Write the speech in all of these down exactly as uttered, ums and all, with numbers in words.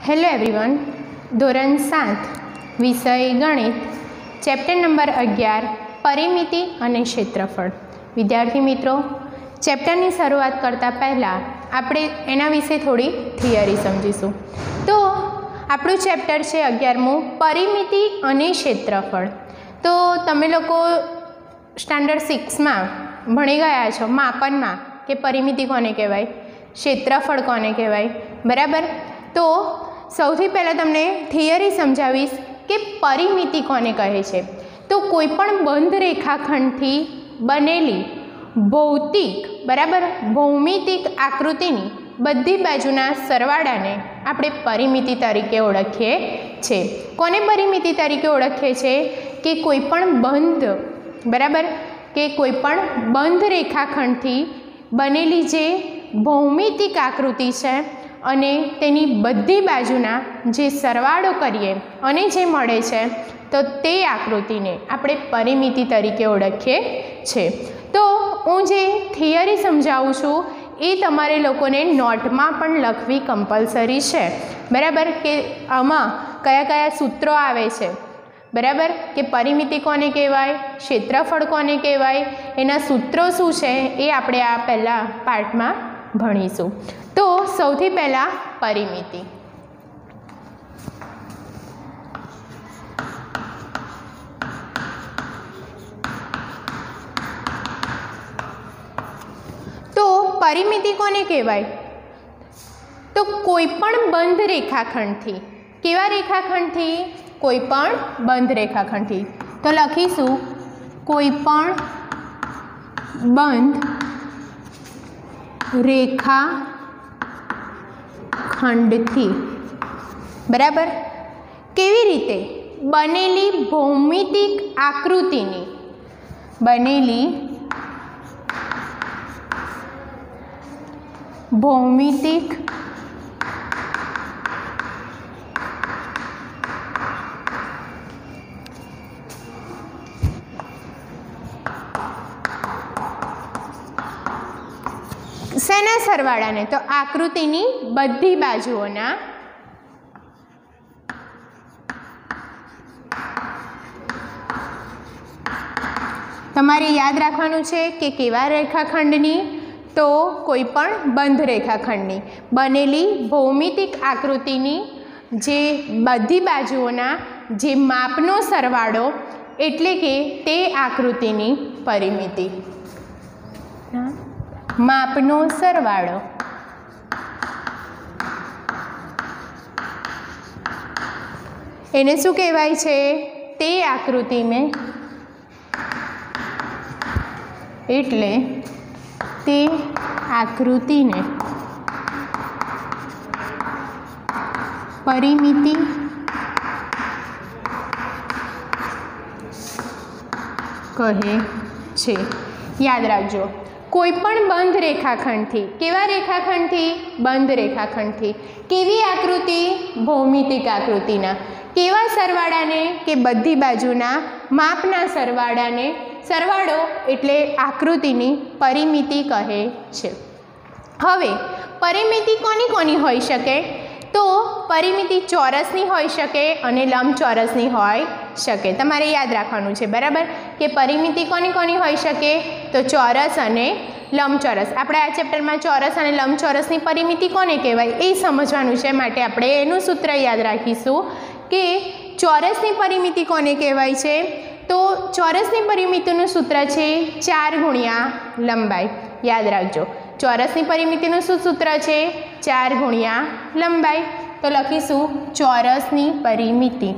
Hello everyone, ધોરણ સાત વિષય ગણિત, ચેપ્ટર નંબર અગિયાર પરિમિતિ અને ક્ષેત્રફળ. વિદ્યાર્થી મિત્રો, ચેપ્ટરની શરૂઆત કરતાં પહેલાં આપણે એના વિશે થોડી થિયરી સમજીશું. તો આપણું ચેપ્ટર છે અગિયારમું પરિમિતિ અને ક્ષેત્રફળ. તો તમે લોકો સ્ટાન્ડર્ડ સિક્સમાં ભણી ગયા છો માપનમાં કે પરિમિતિ કોને કહેવાય, ક્ષેત્રફળ કોને કહેવાય, બરાબર. તો સૌથી પહેલાં તમને થિયરી સમજાવીશ કે પરિમિતિ કોને કહે છે. તો કોઈ પણ બંધ રેખાખંડથી બનેલી ભૌતિક બરાબર ભૌમિતિક આકૃતિની બધી બાજુના સરવાળાને આપણે પરિમિતિ તરીકે ઓળખીએ છીએ. કોને પરિમિતિ તરીકે ઓળખીએ છીએ કે કોઈ પણ બંધ બરાબર કે કોઈ પણ બંધ રેખાખંડથી બનેલી જે ભૌમિતિક આકૃતિ છે અને તેની બધી બાજુના જે સરવાળો કરીએ અને જે મળે છે તો તે આકૃતિને આપણે પરિમિતિ તરીકે ઓળખીએ છીએ. તો હું જે થિયરી સમજાવું છું એ તમારે લોકોને નોટમાં પણ લખવી કમ્પલસરી છે, બરાબર. કે આમાં કયા કયા સૂત્રો આવે છે, બરાબર, કે પરિમિતિ કોને કહેવાય, ક્ષેત્રફળ કોને કહેવાય, એના સૂત્રો શું છે એ આપણે આ પહેલાં પાઠમાં ભણીશું. તો સૌથી પહેલાં પરિમિતિ. તો પરિમિતિ કોને કહેવાય, તો કોઈ પણ બંધ રેખાખંડથી, કેવા રેખાખંડથી, કોઈ પણ બંધ રેખાખંડથી. તો લખીશું કોઈ પણ બંધ રેખાખંડથી, બરાબર. કેવી રીતે, બનેલી ભૌમિતિક આકૃતિની બનેલી ભૌમિતિક શેના સરવાળાને, તો આકૃતિની બધી બાજુઓના તમારે યાદ રાખવાનું છે કે કેવા રેખાખંડની, તો કોઈ પણ બંધ રેખાખંડની બનેલી ભૌમિતિક આકૃતિની જે બધી બાજુઓના જે માપનો સરવાળો એટલે કે તે આકૃતિની પરિમિતિ, માપનો સરવાળો. એને શું કહેવાય છે, તે આકૃતિને એટલે તે આકૃતિને પરિમિતિ કહે છે. યાદ રાખજો, કોઈ પણ બંધ રેખાખંડથી, કેવા રેખાખંડથી, બંધ રેખાખંડથી, કેવી આકૃતિ, ભૌમિતિક આકૃતિના, કેવા સરવાળાને, કે બધી બાજુના માપના સરવાળાને, સરવાળો એટલે આકૃતિની પરિમિતિ કહે છે. હવે પરિમિતિ કોની કોની હોઈ શકે, તો પરિમિતિ ચોરસની હોઈ શકે અને લંબચોરસની હોઈ શકે. તમારે યાદ રાખવાનું છે, બરાબર, કે પરિમિતિ કોની કોની હોઈ શકે, તો ચોરસ અને લંબચોરસ. આપણે આ ચેપ્ટરમાં ચોરસ અને લંબચોરસની પરિમિતિ કોને કહેવાય એ સમજવાનું છે, માટે આપણે એનું સૂત્ર યાદ રાખીશું કે ચોરસની પરિમિતિ કોને કહેવાય છે. તો ચોરસની પરિમિતિનું સૂત્ર છે ચાર ગુણ્યા લંબાઈ. યાદ રાખજો, ચોરસની પરિમિતિનું શું સૂત્ર છે, ચાર ગુણ્યા લંબાઈ. તો લખીશું ચોરસની પરિમિતિ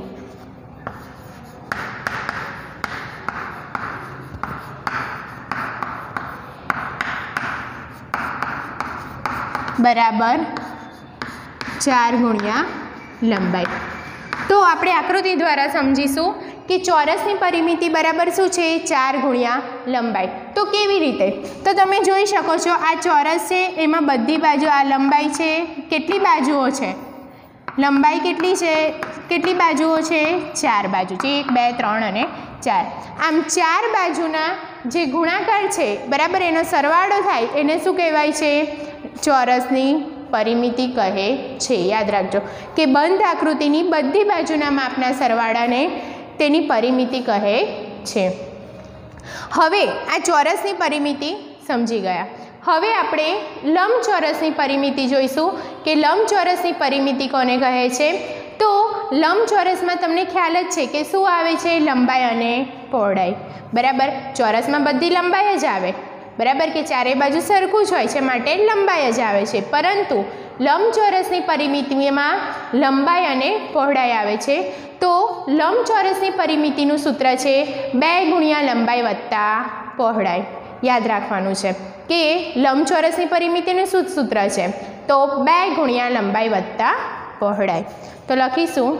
બરાબર ચાર ગુણ્યા લંબાઈ. તો આપણે આકૃતિ દ્વારા સમજીશું કે ચોરસની પરિમિતિ બરાબર શું છે, ચાર ગુણ્યા લંબાઈ. તો કેવી રીતે, તો તમે જોઈ શકો છો આ ચોરસ છે, એમાં બધી બાજુ આ લંબાઈ છે, કેટલી બાજુઓ છે, લંબાઈ કેટલી છે, કેટલી બાજુઓ છે, ચાર બાજુ છે, એક બે ત્રણ અને ચાર. આમ ચાર બાજુના જે ગુણાકાર છે, બરાબર, એનો સરવાળો થાય એને શું કહેવાય છે, ચોરસની પરિમિતિ કહે છે। યાદ રાખજો કે બંધ આકૃતિની બધી બાજુના માપના સરવાળાને તેની પરિમિતિ કહે છે। હવે આ ચોરસની પરિમિતિ સમજી ગયા। હવે આપણે લંબચોરસની પરિમિતિ જોઈશું કે લંબચોરસની પરિમિતિ કોને કહે છે। તો લંબચોરસમાં તમને ખ્યાલ જ છે કે શું આવે છે, લંબાઈ અને પહોળાઈ, બરાબર। ચોરસમાં બધી લંબાઈ જ આવે, બરાબર, કે ચારે બાજુ સરખું જ હોય છે માટે લંબાઈ જ આવે છે, પરંતુ લંબચોરસની પરિમિતિમાં લંબાઈ અને પહોળાઈ આવે છે। તો લંબચોરસની પરિમિતિનું સૂત્ર છે બે ગુણ્યા લંબાઈ વત્તા પહોળાઈ। યાદ રાખવાનું છે કે લંબચોરસની પરિમિતિનું શું સૂત્ર છે, તો બે ગુણ્યા લંબાઈ વત્તા પહોળાઈ। તો લખીશું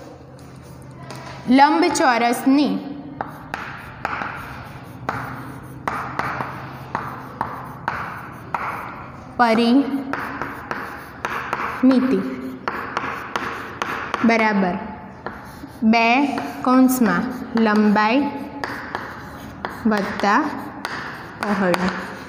લંબચોરસની પરિમિતિ બરાબર બે કૌંસમાં લંબાઈ વત્તા પહોળાઈ।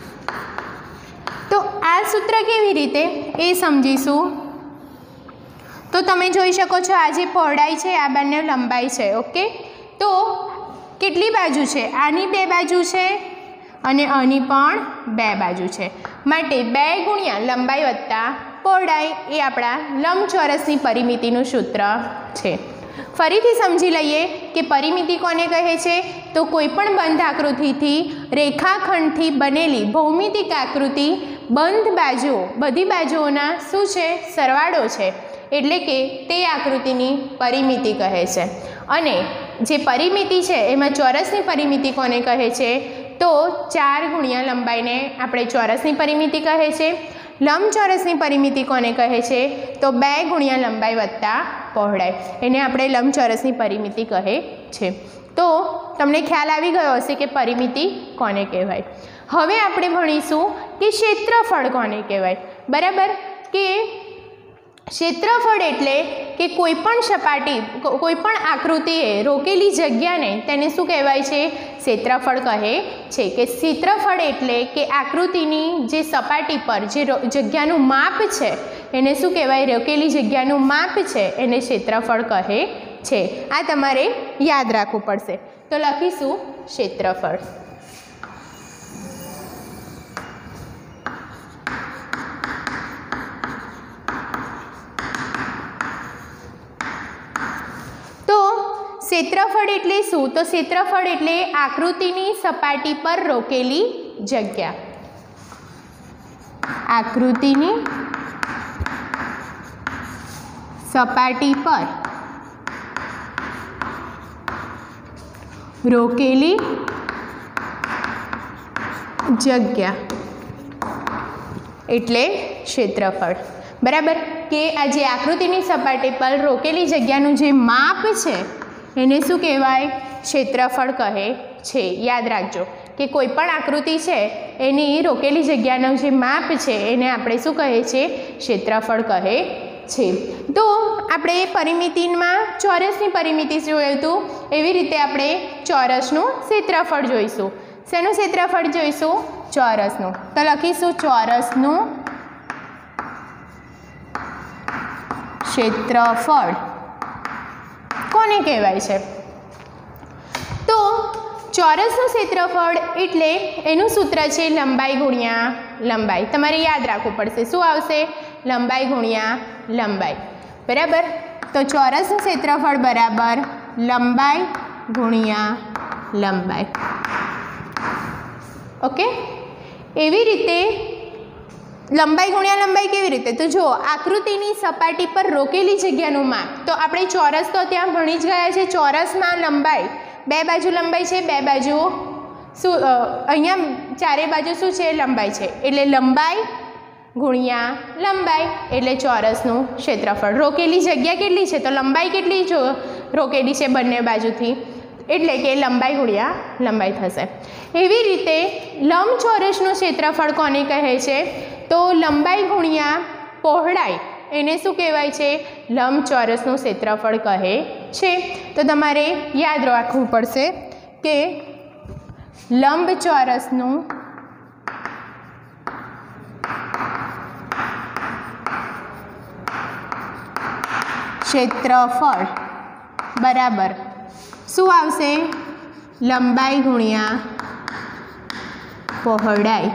તો આ સૂત્ર કેવી રીતે એ સમજીશું। તો તમે જોઈ શકો છો આ જે પહોળાઈ છે આ બંને લંબાઈ છે, ઓકે। તો કેટલી બાજુ છે, આની બે બાજુ છે અને આની પણ બે બાજુ છે, માટે બે ગુણ્યા લંબાઈ વત્તા પહોળાઈ એ આપણા લંબચોરસની પરિમિતિનું સૂત્ર છે। ફરીથી સમજી લઈએ કે પરિમિતિ કોને કહે છે, તો કોઈપણ બંધ આકૃતિથી રેખાખંડથી બનેલી ભૌમિતિક આકૃતિ બંધ બાજુઓ બધી બાજુઓના શું છે, સરવાળો છે, એટલે કે તે આકૃતિની પરિમિતિ કહે છે। અને જે પરિમિતિ છે એમાં ચોરસની પરિમિતિ કોને કહે છે, તો ચાર ગુણ્યા લંબાઈને આપણે ચોરસની પરિમિતિ કહે છે। લંબચોરસની પરિમિતિ કોને કહે છે, તો બે ગુણ્યા લંબાઈ વત્તા પહોળાઈ, એને આપણે લંબચોરસની પરિમિતિ કહે છે। તો તમને ખ્યાલ આવી ગયો હશે કે પરિમિતિ કોને કહેવાય। હવે આપણે ભણીશું કે ક્ષેત્રફળ કોને કહેવાય, બરાબર। કે ક્ષેત્રફળ એટલે કે કોઈપણ સપાટી કોઈપણ આકૃતિએ રોકેલી જગ્યાને તેને શું કહેવાય છે, ક્ષેત્રફળ કહે છે। કે ક્ષેત્રફળ એટલે કે આકૃતિની જે સપાટી પર જે જગ્યાનું માપ છે એને શું કહેવાય, રોકેલી જગ્યાનું માપ છે એને ક્ષેત્રફળ કહે છે। આ તમારે યાદ રાખવું પડશે। તો લખીશું ક્ષેત્રફળ। ક્ષેત્રફળ એટલે શું, તો ક્ષેત્રફળ એટલે આકૃતિની સપાટી પર રોકેલી જગ્યા। આકૃતિની સપાટી પર રોકેલી જગ્યા એટલે ક્ષેત્રફળ, બરાબર। કે આ જે આકૃતિની સપાટી પર રોકેલી જગ્યાનું જે માપ છે એને શું કહેવાય, ક્ષેત્રફળ કહે છે। યાદ રાખજો કે કોઈ પણ આકૃતિ છે એની રોકેલી જગ્યાનું જે માપ છે એને આપણે શું કહે છે, ક્ષેત્રફળ કહે છે। તો આપણે પરિમિતિમાં ચોરસની પરિમિતિ જોયું હતું, એવી રીતે આપણે ચોરસનું ક્ષેત્રફળ જોઈશું। શેનું ક્ષેત્રફળ જોઈશું, ચોરસનું। તો લખીશું ચોરસનું ક્ષેત્રફળ કોને કહેવાય છે, તો ચોરસનું ક્ષેત્રફળ એટલે એનું સૂત્ર છે લંબાઈ ગુણ્યા લંબાઈ। તમારે યાદ રાખવું પડશે, શું આવશે, લંબાઈ ગુણ્યા લંબાઈ, બરાબર। તો ચોરસનું ક્ષેત્રફળ બરાબર લંબાઈ ગુણ્યા લંબાઈ, ઓકે। એવી રીતે લંબાઈ ગુણ્યા લંબાઈ કેવી રીતે, તો જો આકૃતિની સપાટી પર રોકેલી જગ્યાનું માપ, તો આપણે ચોરસ તો ત્યાં ભણી જ ગયા છે। ચોરસમાં લંબાઈ બે બાજુ લંબાઈ છે, બે બાજુ શું અહીંયા ચારે બાજુ શું છે, લંબાઈ છે, એટલે લંબાઈ ગુણ્યા લંબાઈ એટલે ચોરસનું ક્ષેત્રફળ। રોકેલી જગ્યા કેટલી છે, તો લંબાઈ કેટલી જો રોકેલી છે બંને બાજુથી, એટલે કે લંબાઈ ગુણ્યા લંબાઈ થશે। એવી રીતે લંબચોરસનું ક્ષેત્રફળ કોને કહે છે, તો લંબાઈ ગુણ્યા પહોળાઈ એને શું કહેવાય છે, લંબચોરસનું ક્ષેત્રફળ કહે છે। તો તમારે યાદ રાખવું પડશે કે લંબચોરસનું ક્ષેત્રફળ બરાબર શું આવશે? લંબાઈ ગુણ્યા પહોળાઈ.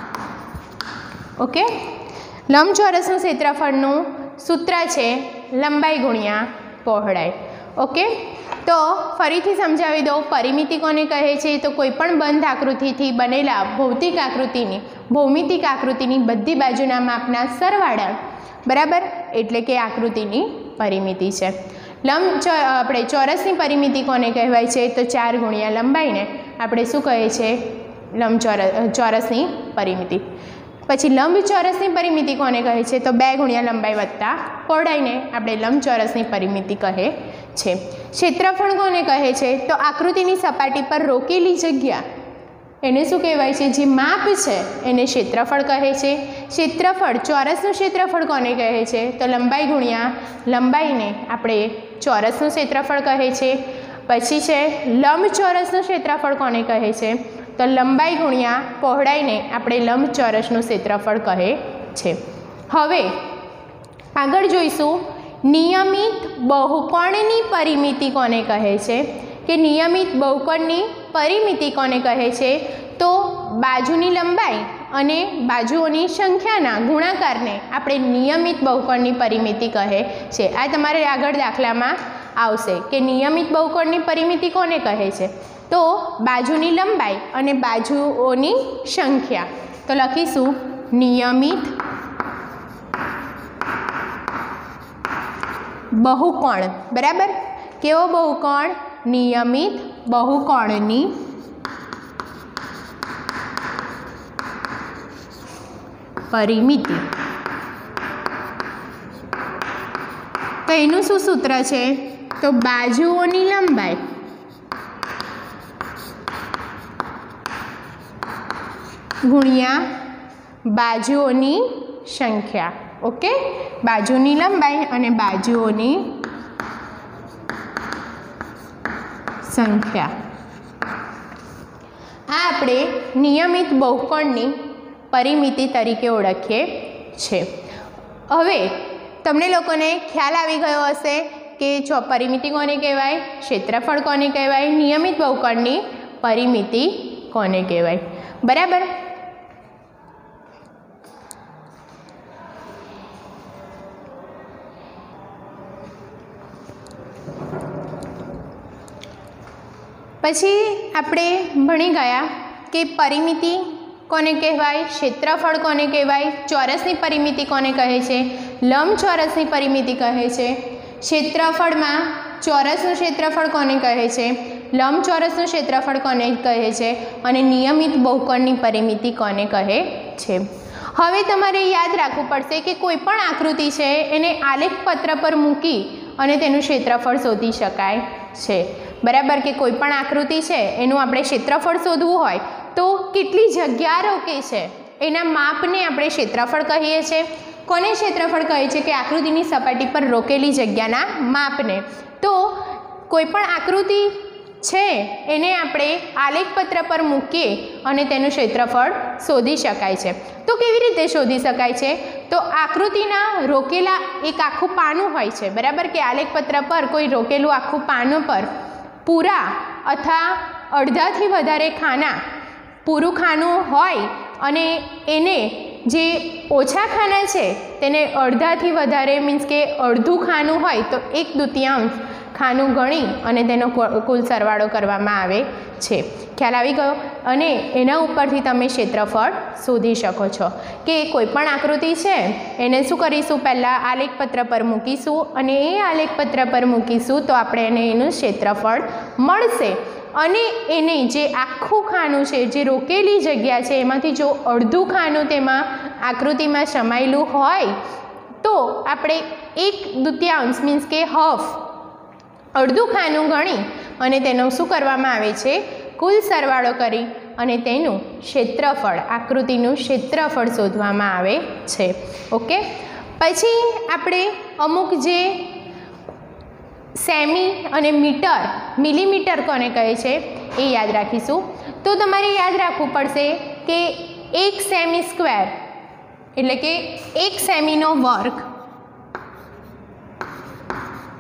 ઓકે, લંબચોરસનું ક્ષેત્રફળનું સૂત્ર છે લંબાઈ ગુણ્યા પહોળાઈ. ઓકે, તો ફરીથી સમજાવી દઉં. પરિમિતિ કોને કહે છે? તો કોઈ પણ બંધ આકૃતિથી બનેલા ભૌતિક આકૃતિની ભૌમિતિક આકૃતિની બધી બાજુના માપના સરવાળા બરાબર એટલે કે આકૃતિની પરિમિતિ છે. લંબ આપણે ચોરસની પરિમિતિ કોને કહેવાય છે? તો ચાર ગુણ્યા લંબાઈને આપણે શું કહે છે? લંબચોરસ ચોરસની પરિમિતિ. પછી લંબચોરસની પરિમિતિ કોને કહે છે? તો બે ગુણ્યા લંબાઈ વત્તા પહોળાઈને આપણે લંબચોરસની પરિમિતિ કહે છે. ક્ષેત્રફળ કોને કહે છે? તો આકૃતિની સપાટી પર રોકેલી જગ્યા એને શું કહેવાય છે? જે માપ છે એને ક્ષેત્રફળ કહે છે. ક્ષેત્રફળ ચોરસનું ક્ષેત્રફળ કોને કહે છે? તો લંબાઈ ગુણ્યા લંબાઈને આપણે ચોરસનું ક્ષેત્રફળ કહે છે. પછી છે લંબચોરસનું ક્ષેત્રફળ કોને કહે છે? તો લંબાઈ ગુણ્યા પહોળાઈને આપણે લંબચોરસનું ક્ષેત્રફળ કહે છે. હવે આગળ જોઈશું નિયમિત બહુકોણની પરિમિતિ કોને કહે છે? કે નિયમિત બહુકોણની પરિમિતિ કોને કહે છે? તો બાજુની લંબાઈ અને બાજુઓની સંખ્યાના ગુણાકારને આપણે નિયમિત બહુકોણની પરિમિતિ કહે છે. આ તમારે આગળ દાખલામાં આવશે કે નિયમિત બહુકોણની પરિમિતિ કોને કહે છે? તો બાજુની લંબાઈ અને બાજુઓની સંખ્યા. તો લખીશું નિયમિત બહુકોણ. બરાબર, કેવો બહુકોણ? નિયમિત બહુકોણની પરિમિતિ. તો એનું શું સૂત્ર છે? તો બાજુઓની લંબાઈ ગુણ્યા બાજુઓની સંખ્યા. ઓકે, બાજુની લંબાઈ અને બાજુઓની સંખ્યા. આ આપણે નિયમિત બહુકોણની પરિમિતિ તરીકે ઓળખીએ છીએ. હવે તમને લોકોને ખ્યાલ આવી ગયો હશે કે જો પરિમિતિ કોને કહેવાય, ક્ષેત્રફળ કોને કહેવાય, નિયમિત બહુકોણની પરિમિતિ કોને કહેવાય. બરાબર. પછી આપણે ભણી ગયા કે પરિમિતિ કોને કહેવાય, ક્ષેત્રફળ કોને કહેવાય, ચોરસની પરિમિતિ કોને કહે છે, લંબચોરસની પરિમિતિ કહે છે, ક્ષેત્રફળમાં ચોરસનું ક્ષેત્રફળ કોને કહે છે, લંબચોરસનું ક્ષેત્રફળ કોને કહે છે અને નિયમિત બહુકોણની પરિમિતિ કોને કહે છે. હવે તમારે યાદ રાખવું પડશે કે કોઈ પણ આકૃતિ છે એને આલેખ પત્ર પર મૂકી અને તેનું ક્ષેત્રફળ શોધી શકાય છે. બરાબર, કે કોઈ પણ આકૃતિ છે એનું આપણે ક્ષેત્રફળ શોધવું હોય તો કેટલી જગ્યા રોકે છે એના માપને આપણે ક્ષેત્રફળ કહીએ છીએ. કોને ક્ષેત્રફળ કહે છે? કે આકૃતિની સપાટી પર રોકેલી જગ્યાના માપને. તો કોઈ પણ આકૃતિ છે એને આપણે આલેખપત્ર પર મૂકીએ અને તેનું ક્ષેત્રફળ શોધી શકાય છે. તો કેવી રીતે શોધી શકાય છે? તો આકૃતિના રોકેલા એક આખું પાનું હોય છે. બરાબર, કે આલેખપત્ર પર કોઈ રોકેલું આખું પાનું પર પૂરા અથવા અડધાથી વધારે ખાના પૂરું ખાનું હોય અને એને જે ઓછા ખાના છે તેને અડધાથી વધારે મીન્સ કે અડધું ખાનું હોય તો એક દૂતિયાંશ ખાનું ગણી અને તેનો કુલ સરવાળો કરવામાં આવે છે. ખ્યાલ આવી ગયો? અને એના ઉપરથી તમે ક્ષેત્રફળ શોધી શકો છો. કે કોઈ પણ આકૃતિ છે એને શું કરીશું? પહેલાં આલેખપત્ર પર મૂકીશું અને એ આલેખપત્ર પર મૂકીશું તો આપણે એને એનું ક્ષેત્રફળ મળશે. અને એને જે આખું ખાનું છે, જે રોકેલી જગ્યા છે, એમાંથી જો અડધું ખાનું તેમાં આકૃતિમાં સમાયેલું હોય તો આપણે એક દૂતિયાંશ મીન્સ કે હાફ અડધું ખાનું ગણી અને તેનો શું કરવામાં આવે છે? કુલ સરવાળો કરી અને તેનું ક્ષેત્રફળ, આકૃતિનું ક્ષેત્રફળ શોધવામાં આવે છે. ઓકે, પછી આપણે અમુક જે સેમી અને મીટર, મિલીમીટર કોને કહે છે એ યાદ રાખીશું. તો તમારે યાદ રાખવું પડશે કે એક સેમી સ્ક્વેર એટલે કે એક સેમીનો વર્ગ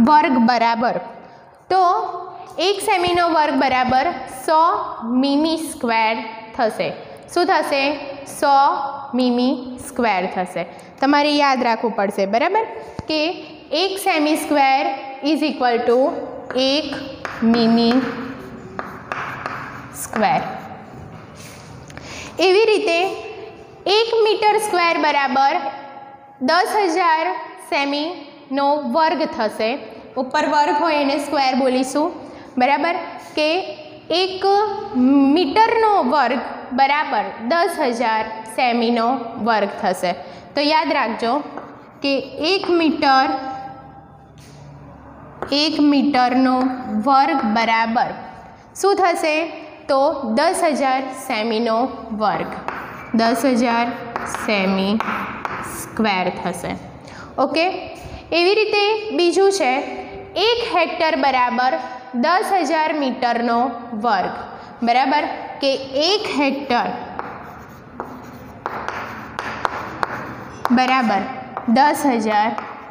વર્ગ બરાબર, તો એક સેમીનો વર્ગ બરાબર સો મીમી સ્ક્વેર થશે. શું થશે? સો મીમી સ્ક્વેર થશે. તમારે યાદ રાખવું પડશે, બરાબર, કે એક cm square is equal to એક મીમી સ્ક્વેર. એવી રીતે એક મીટર સ્ક્વેર બરાબર દસ હજાર સેમીનો વર્ગ થશે. ઉપર વર્ગ હોય એને સ્ક્વેર બોલીશું, બરાબર, કે એક મીટરનો વર્ગ બરાબર દસ હજાર સેમીનો વર્ગ થશે. તો યાદ રાખજો કે એક મીટર એક મીટરનો વર્ગ બરાબર શું થશે? તો દસ હજાર સેમીનો વર્ગ, દસ હજાર સેમી સ્ક્વેર થશે. ઓકે, એવી રીતે બીજું છે એક હેક્ટર બરાબર દસ હજાર મીટરનો વર્ગ, બરાબર, કે એક હેક્ટર બરાબર દસ હજાર.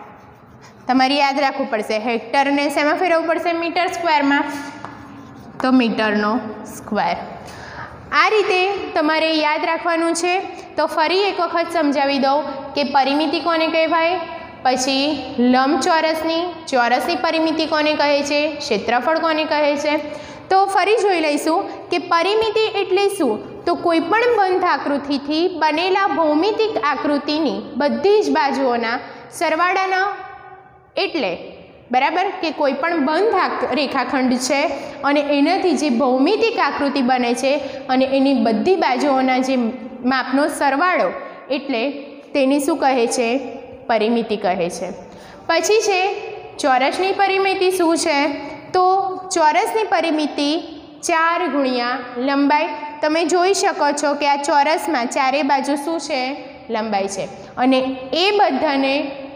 તમારે યાદ રાખવું પડશે, હેક્ટરને શેમાં ફેરવવું પડશે? મીટર સ્ક્વેરમાં, તો મીટરનો સ્ક્વેર. આ રીતે તમારે યાદ રાખવાનું છે. તો ફરી એક વખત સમજાવી દઉં કે પરિમિતિ કોને કહેવાય, પછી લંબચોરસની ચોરસની પરિમિતિ કોને કહે છે, ક્ષેત્રફળ કોને કહે છે. તો ફરી જોઈ લઈશું કે પરિમિતિ એટલે શું? તો કોઈપણ બંધ આકૃતિથી બનેલા ભૌમિતિક આકૃતિની બધી જ બાજુઓના સરવાળાના, એટલે બરાબર, કે કોઈ પણ બંધ રેખાખંડ છે અને એનાથી જે ભૌમિતિક આકૃતિ બને છે અને એની બધી બાજુઓના જે માપનો સરવાળો, એટલે તેની શું કહે છે? પરિમિતિ કહે છે. પછી છે ચોરસની પરિમિતિ. શું છે? તો ચોરસની પરિમિતિ ચાર ગુણ્યા લંબાઈ. તમે જોઈ શકો છો કે આ ચોરસમાં ચારે બાજુ શું છે? લંબાઈ છે, અને એ બધાને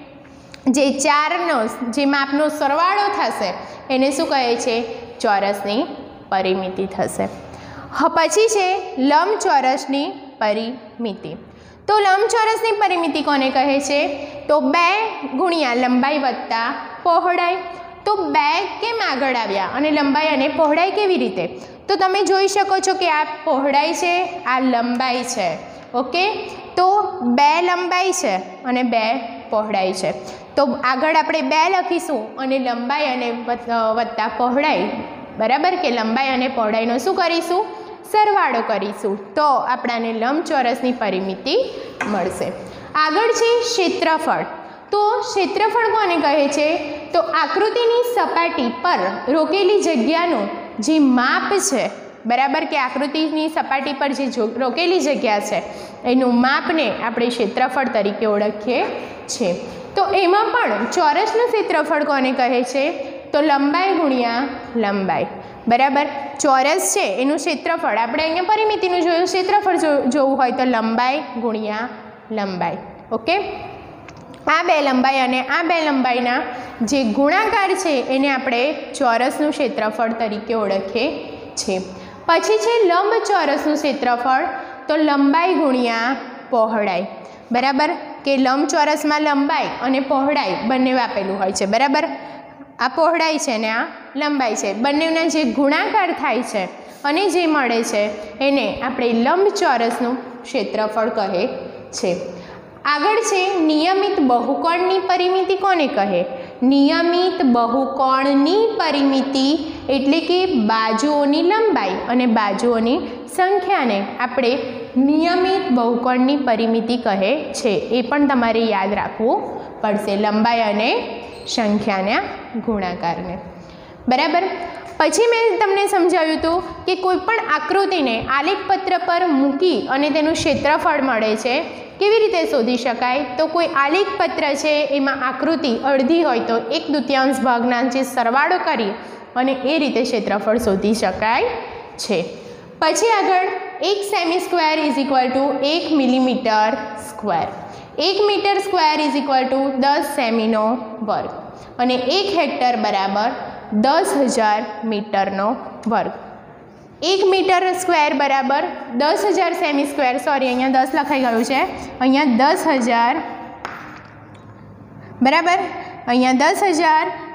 જે ચારનો જે માપનો સરવાળો થશે એને શું કહે છે? ચોરસની પરિમિતિ થશે. પછી છે લંબચોરસની પરિમિતિ. તો લંબચોરસની પરિમિતિ કોને કહે છે? તો બે ગુણ્યા લંબાઈ વત્તા પહોળાઈ. તો બે કેમ આગળ આવ્યા અને લંબાઈ અને પહોળાઈ કેવી રીતે? તો તમે જોઈ શકો છો કે આ પહોળાઈ છે, આ લંબાઈ છે. ઓકે, તો બે લંબાઈ છે અને બે પહોળાઈ છે. તો આગળ આપણે બે લખીશું અને લંબાઈ અને વત્તા પહોળાઈ, બરાબર, કે લંબાઈ અને પહોળાઈનો શું કરીશું? સરવાળો કરીશું. તો આપણાને લંબચોરસની પરિમિતિ મળશે. આગળ છે ક્ષેત્રફળ. તો ક્ષેત્રફળ કોને કહે છે? તો આકૃતિની સપાટી પર રોકેલી જગ્યાનું જે માપ છે, બરાબર, કે આકૃતિની સપાટી પર જે રોકેલી જગ્યા છે એનું માપને આપણે ક્ષેત્રફળ તરીકે ઓળખીએ છીએ. તો એમાં પણ ચોરસનું ક્ષેત્રફળ કોને કહે છે? તો લંબાઈ ગુણ્યા લંબાઈ, બરાબર. ચોરસ છે એનું ક્ષેત્રફળ, આપણે અહીંયા પરિમિતિનું જોયું, ક્ષેત્રફળ જોવું હોય તો લંબાઈ ગુણ્યા લંબાઈ. ઓકે, આ બે લંબાઈ અને આ બે લંબાઈના જે ગુણાકાર છે એને આપણે ચોરસનું ક્ષેત્રફળ તરીકે ઓળખીએ છીએ. પછી છે લંબચોરસનું ક્ષેત્રફળ. તો લંબાઈ ગુણ્યા પહોળાઈ, બરાબર, કે લંબચોરસમાં લંબાઈ અને પહોળાઈ બંને આપેલું હોય છે, બરાબર. આ પહોળાઈ છે ને આ લંબાઈ છે, બંનેના જે ગુણાકાર થાય છે અને જે મળે છે એને આપણે લંબચોરસનું ક્ષેત્રફળ કહે છે. આગળ છે નિયમિત બહુકોણની પરિમિતિ કોને કહે? નિયમિત બહુકોણની પરિમિતિ એટલે કે બાજુઓની લંબાઈ અને બાજુઓની સંખ્યાને આપણે નિયમિત બહુકોણની પરિમિતિ કહે છે. એ પણ તમારે યાદ રાખવું પડશે, લંબાઈ અને સંખ્યાના ગુણાકારને, બરાબર. પછી મેં તમને સમજાવ્યું હતું કે કોઈ પણ આકૃતિને આલેખપત્ર પર મૂકી અને તેનું ક્ષેત્રફળ મળે છે. કેવી રીતે શોધી શકાય? તો કોઈ આલેખપત્ર છે એમાં આકૃતિ અડધી હોય તો એક દૂતીયાંશ ભાગના જે સરવાળો કરી અને એ રીતે ક્ષેત્રફળ શોધી શકાય છે. પછી આગળ એક cm square is equal to એક મિલીમીટર સ્ક્વેર. એક metre square is equal to દસ સેમીનો વર્ગ અને એક હેક્ટર બરાબર દસ હજાર મીટરનો વર્ગ. એક મીટર સ્ક્વેર બરાબર દસ હજાર સેમી સ્ક્વેર, સોરી અહીંયા દસ લખાઈ ગયું છે, અહીંયા દસ હજાર, બરાબર, અહીંયા દસ હજાર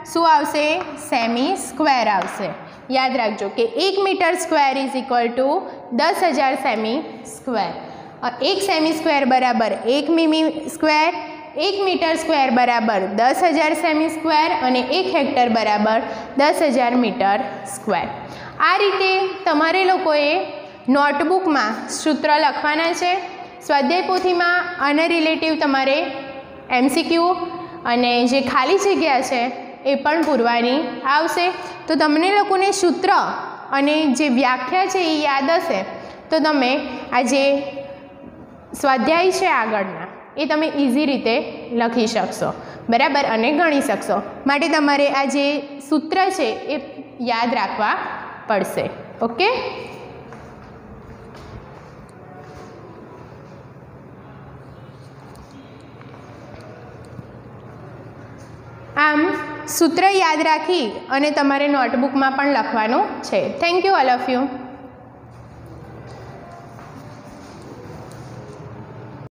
શું આવશે? સેમી સ્ક્વેર આવશે. યાદ રાખજો કે એક metre square is equal to દસ હજાર સેમી સ્ક્વેર. એક સેમી સ્ક્વેર બરાબર એક મીમી સ્ક્વેર, એક મીટર સ્ક્વેર બરાબર દસ હજાર સેમી સ્ક્વેર અને એક હેક્ટર બરાબર દસ હજાર મીટર સ્ક્વેર. આ રીતે તમારે લોકોએ નોટબુકમાં સૂત્ર લખવાના છે. સ્વાધ્યાય પોથીમાં આના રિલેટિવ તમારે એમસીક્યુ અને જે ખાલી જગ્યા છે એ પણ પૂરવાની આવશે. તો તમને લોકોને સૂત્ર અને જે વ્યાખ્યા છે એ યાદ હશે તો તમે આ જે સ્વાધ્યાય છે આગળના એ તમે ઇઝી રીતે લખી શકશો, બરાબર, અને ગણી શકશો. માટે તમારે આ જે સૂત્ર છે એ યાદ રાખવા પડશે. ઓકે. આમ સૂત્ર યાદ રાખી અને તમારે નોટબુકમાં પણ લખવાનું છે. Thank you all of you.